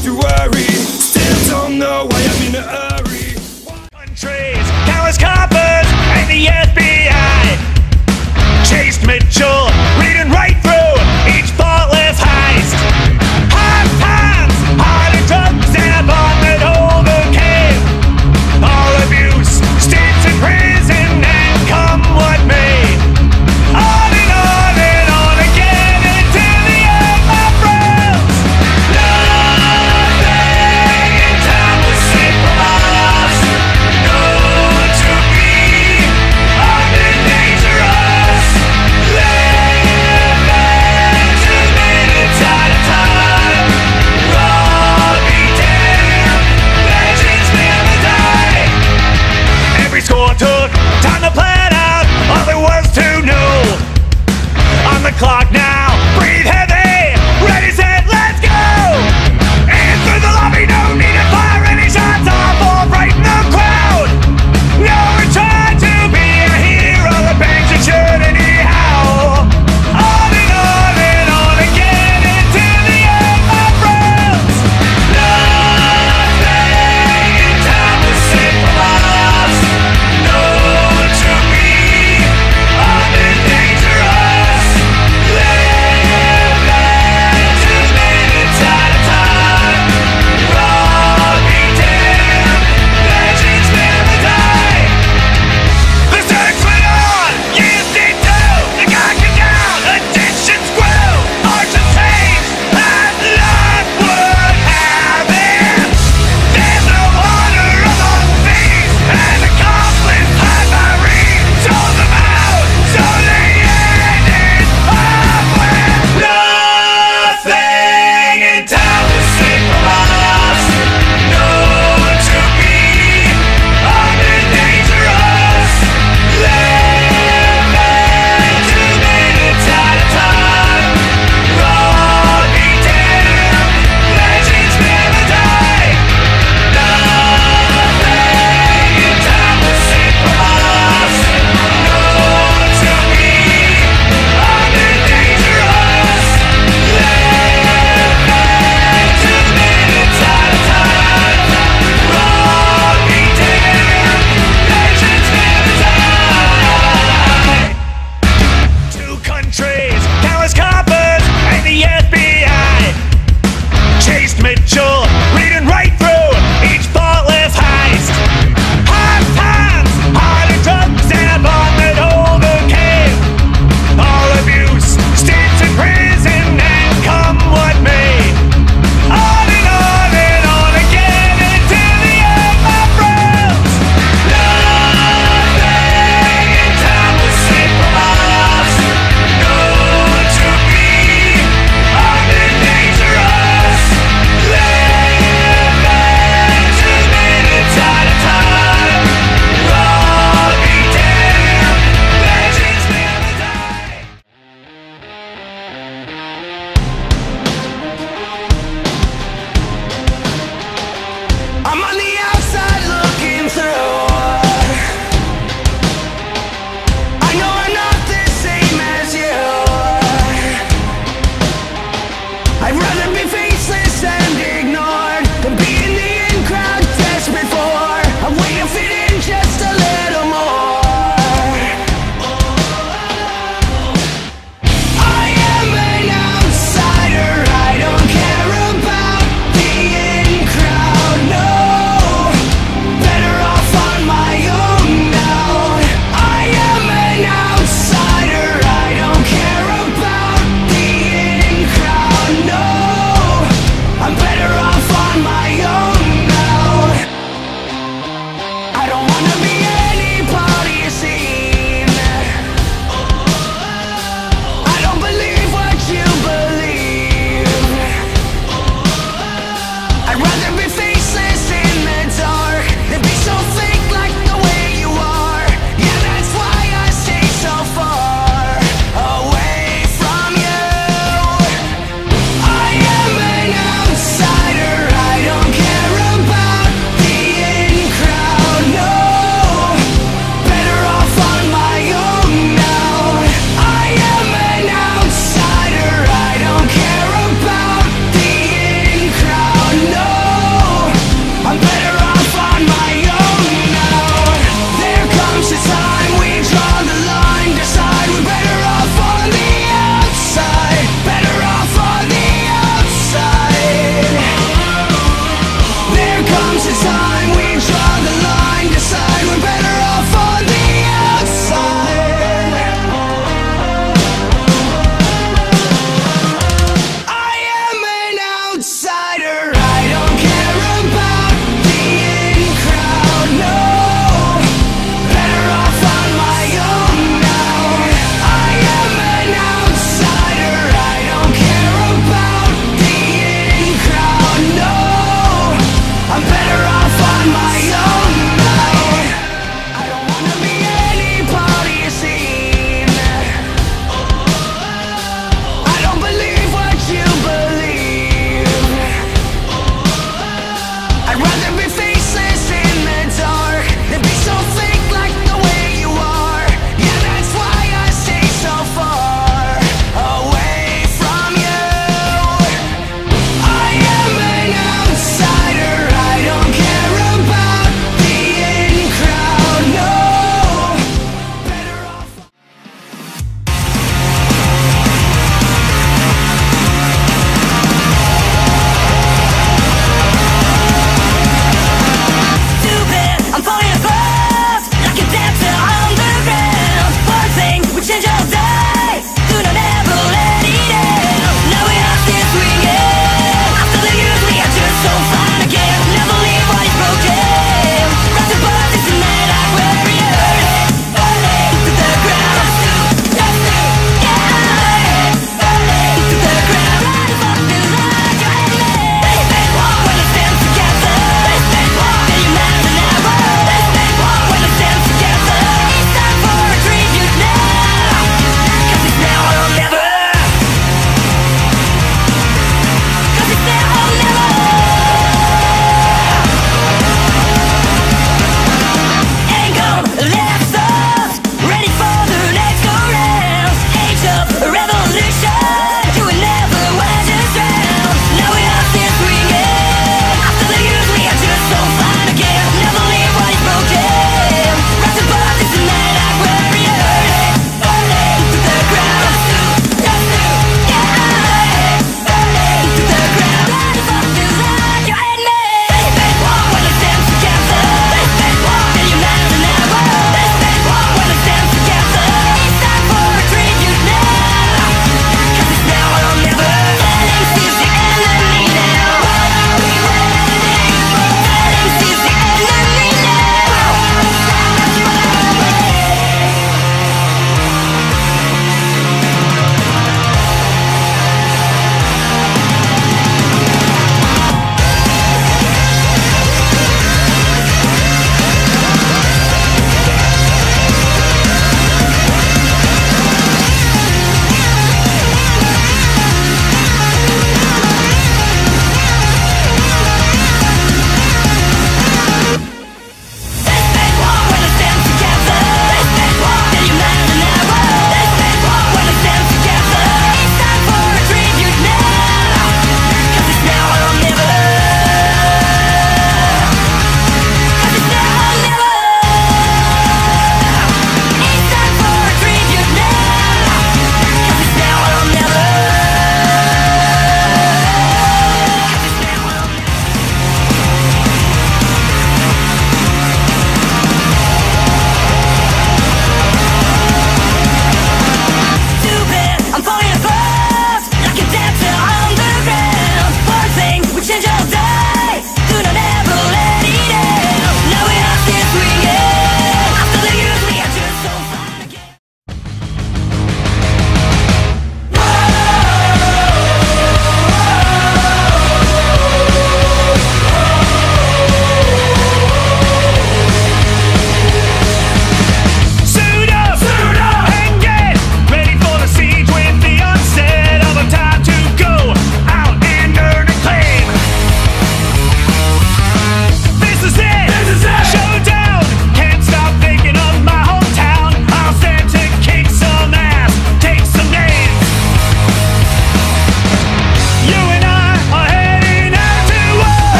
to worry. Still don't know why I'm in a hurry. Countries, countless coppers, and the FBI chased Mitchell, reading right through each thoughtless heist. Hard times, harder drugs, and a bomb that overcame all abuse. Stints in prison and come what may. On and on again until the end, my friends. Nothing in time will save from us. Known to be under dangerous. Live to minutes at a time. All be damned. Legends never die. Every score took time to plan out. All there was to know. On the clock now, breathe heavy. Ready, set, let's go. And through the lobby, no need to fire any shots off or frighten the crowd. No, we're trying to be a hero. The banks it should anyhow. On and on again until the end, my friends. Nothing in time will save from us. Known to be under dangerous. Live to minutes at a time. All be damned. Legends never die. The search went on, years did too. The guy came down, additions grew. Hard to change, and luck would have it. There's no honor among thieves, and accomplice had my read. Sold them out, so they ended up with nothing in time will save from us. Known to be under dangerous. Live to minutes at a time. All be damned. Legends never die. Nothing in time will save from us. Known to be under dangerous. Live to minutes at a time. All be damned. Legends never die. Two countries, countless coppers, and the FBI chased Mitchell, reading right through each thoughtless heist. Hard times, harder drugs, and a bomb that overcame all abuse. Stints in prison and come what may. On and on again until the end, my friends. Nothing in time will save from us. Known to be under dangerous. Live to minutes at a time. All be damned. Legends never die. I'm on the outside looking through. I know I'm not the same as you. I'd rather be faceless and ignored than be in the in crowd desperate for a way to fit in just a little more. I am an outsider. I don't care about the in crowd. No, better off on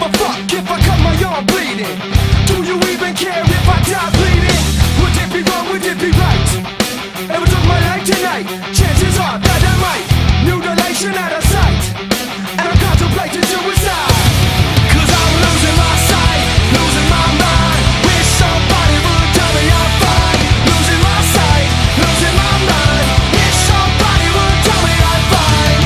a fuck if I cut my arm bleeding? Do you even care if I die bleeding? Would it be wrong, would it be right? If I took my life tonight, chances are that I might mutilation out of sight, and I'm contemplating suicide. Cause I'm losing my sight, losing my mind. Wish somebody would tell me I'm fine. Losing my sight, losing my mind. Wish somebody would tell me I'm fine.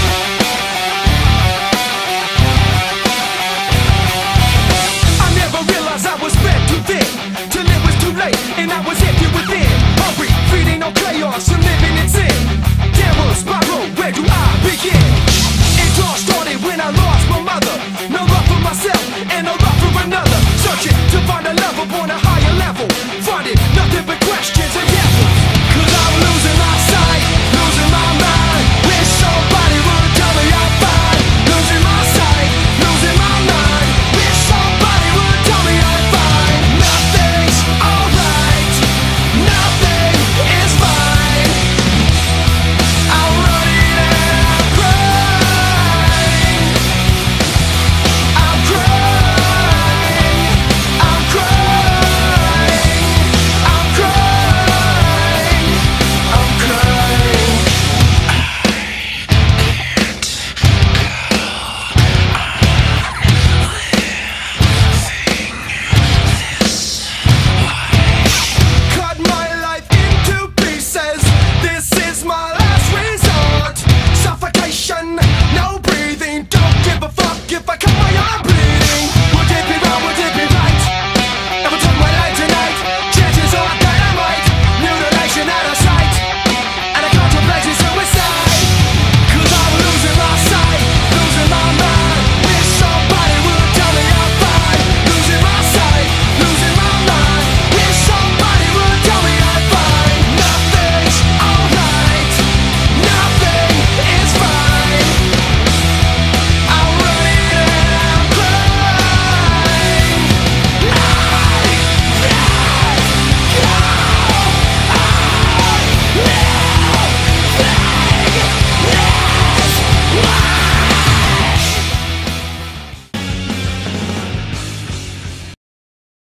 I never realized I was spread too thin, till it was too late and I was empty within. Hungry, feeding on chaos and living in sin. Downward spiral, where do I begin? It all started when I lost my mother. No love for myself and no love for another. Searching to find a love upon a higher level. Finding nothing but questions and